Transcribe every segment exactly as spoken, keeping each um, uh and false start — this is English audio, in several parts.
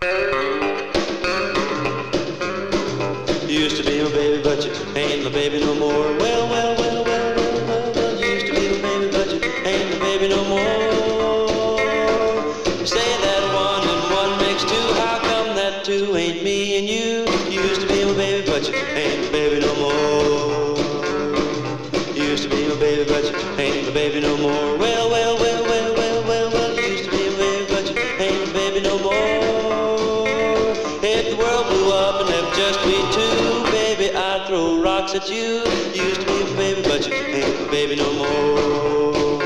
You used to be my baby, but you ain't my baby no more. Well, well, well, well, well, well, well. You used to be my baby, but you ain't my baby no more. You say that one and one makes two. How come that two ain't me and you? You used to be my baby, but you ain't my baby no more. You used to be my baby, but you ain't my baby no more. Well, well, well, well, well, well, well. You used to be my baby, but you ain't my baby no more. If the world blew up and left just we two, baby, I'd throw rocks at you. You used to be my baby, but you ain't my baby no more.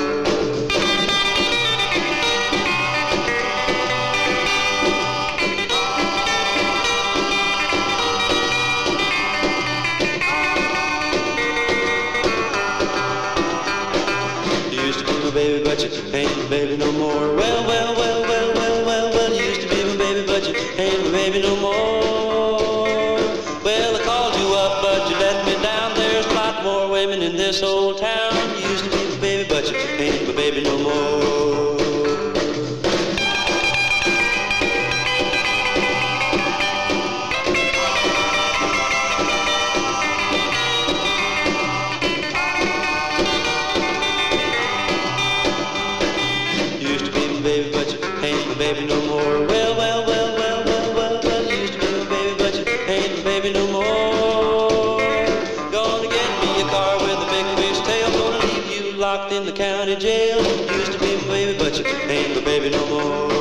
You used to be my baby, but you ain't my baby no more. Well, well, well, well, well, well, well. You used to be my baby, but you ain't my baby no more. Well, I called you up, but you let me down. There's a lot more women in this old town. You used to be my baby, but you ain't my baby no more. You used to be my baby, but you ain't my baby no more. Well, well, well, well, well, well, well. You used to be my baby, but you ain't my baby no more. Gonna get me a car with a big fish tail. Gonna leave you locked in the county jail. You used to be my baby, but you ain't my baby no more.